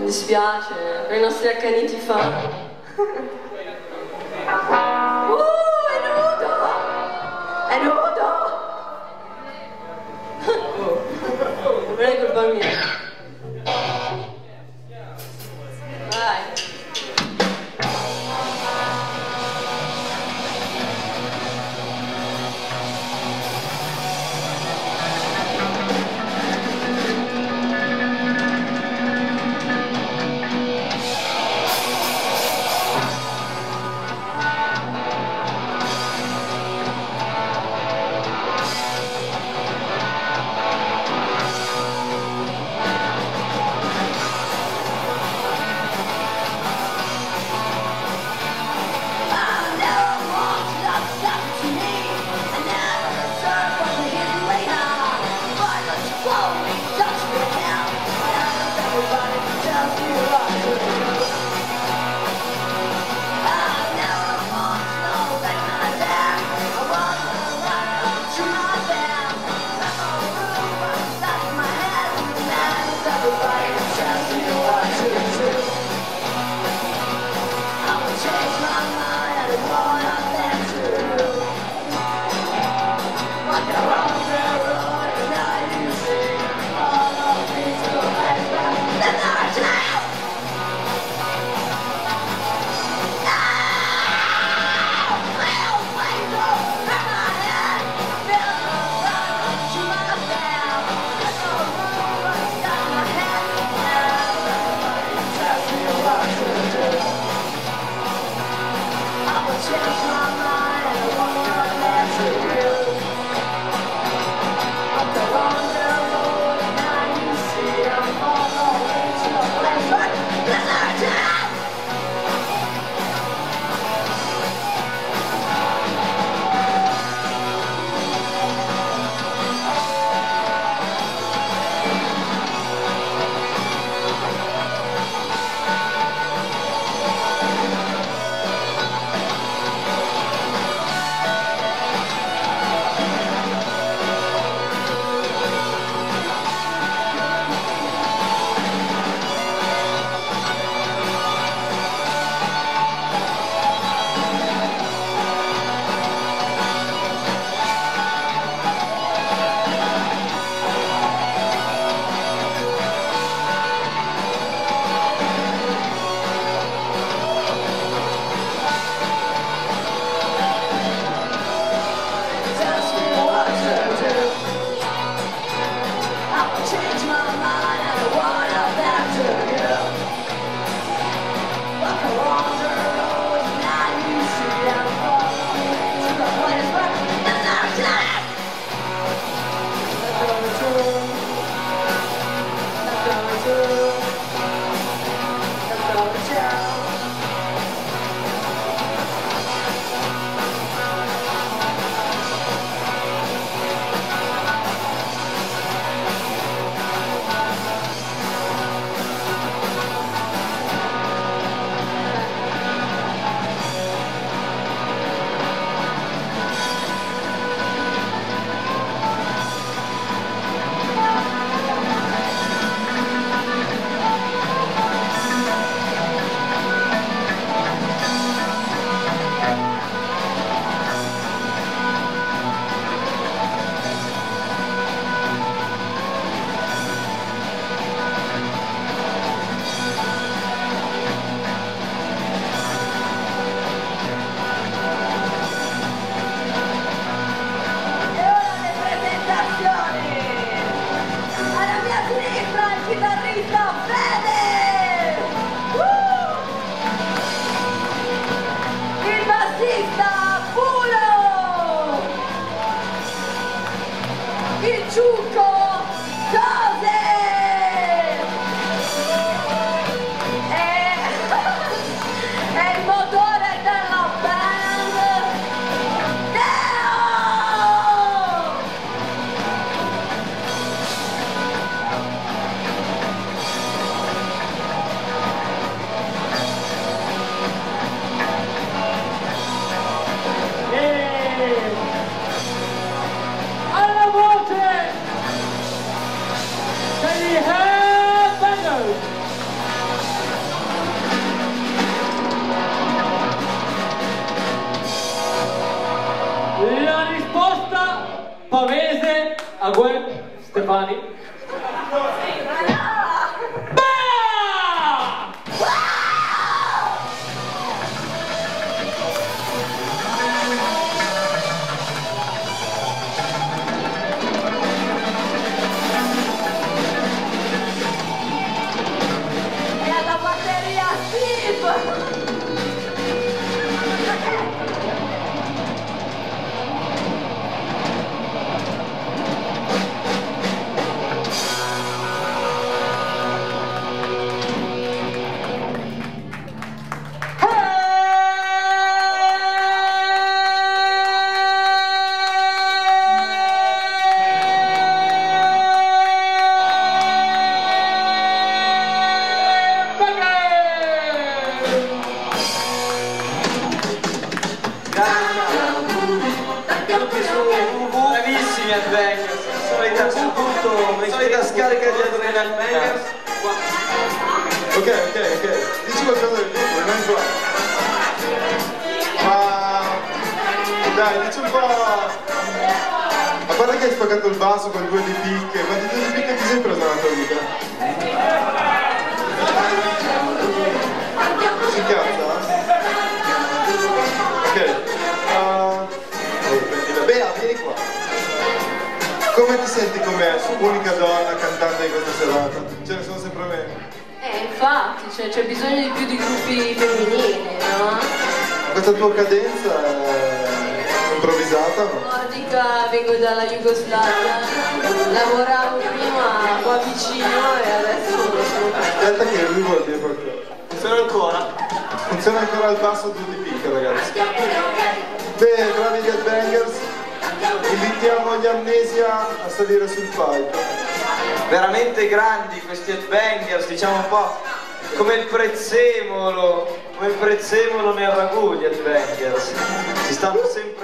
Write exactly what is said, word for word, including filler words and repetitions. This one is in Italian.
Mi dispiace, per i nostri accaniti fan. Uh, è nudo! È nudo! Oh, non è colpa mia. Vai. La risposta pavese a Gwen Stefani. Bravissimi Headbangers, solita subito, solita scarica di adrenalina. Ok, ok, ok, dici qualcosa del gruppo, non qua. Ma dai, dici un po'. A parte che hai spaccato il basso con due di picche, quanti due di picche ti sei preso nella tua vita? Si incazza? Ok. Bea, vieni qua. Come ti senti come unica donna cantante di questa serata? Ce ne sono sempre meno. Eh, infatti, c'è cioè, bisogno di più di gruppi femminili, no? Questa tua cadenza è improvvisata, no? Nordica, vengo dalla Jugoslavia, lavoravo prima qua vicino e adesso non sono qua. Aspetta che lui vuol dire qualcosa. Funziona ancora? Funziona ancora il basso due di picche, ragazzi. Beh, bravi gli Headbangers, invitiamo gli Amnesia a salire sul palco. Veramente grandi questi Headbangers, diciamo un po' come il prezzemolo, come il prezzemolo nel ragù gli Headbangers. Si stanno sempre